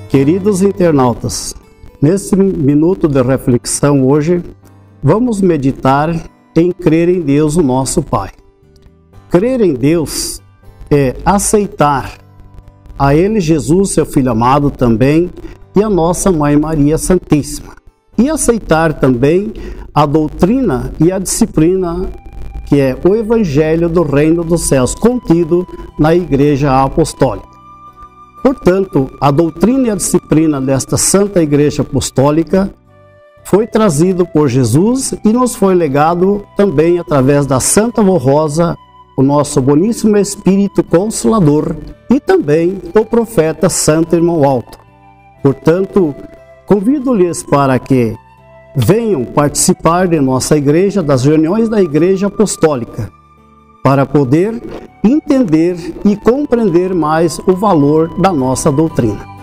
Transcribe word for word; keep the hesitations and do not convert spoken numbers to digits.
Queridos internautas, nesse minuto de reflexão hoje, vamos meditar em crer em Deus, o nosso Pai. Crer em Deus é aceitar a Ele, Jesus, seu Filho amado também, e a nossa Mãe Maria Santíssima. E aceitar também a doutrina e a disciplina que é o Evangelho do Reino dos Céus, contido na Igreja Apostólica. Portanto, a doutrina e a disciplina desta Santa Igreja Apostólica foi trazido por Jesus e nos foi legado também através da Santa Vó Rosa, o nosso boníssimo Espírito Consolador, e também o profeta Santo Irmão Alto. Portanto, convido-lhes para que venham participar de nossa igreja, das reuniões da Igreja Apostólica, para poder entender e compreender mais o valor da nossa doutrina.